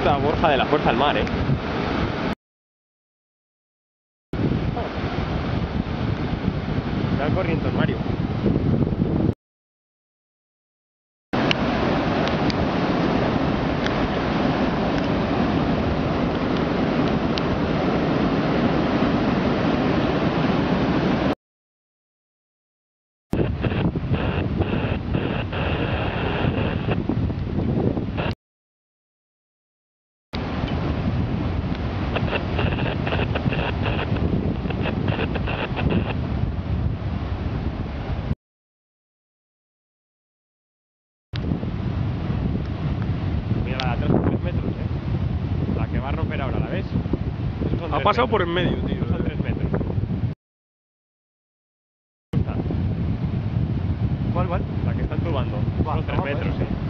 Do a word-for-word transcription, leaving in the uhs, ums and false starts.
puta Borja de la Fuerza al Mar, eh. Está corriendo Mario. Mira, la de atrás son tres metros, eh. La que va a romper ahora, ¿la ves? Esos son Ha tres pasado metros. por en medio, tío. Esos son tres metros. ¿Cuál, cuál? La que está entubando. Buah, Son tres no, metros, pues. eh.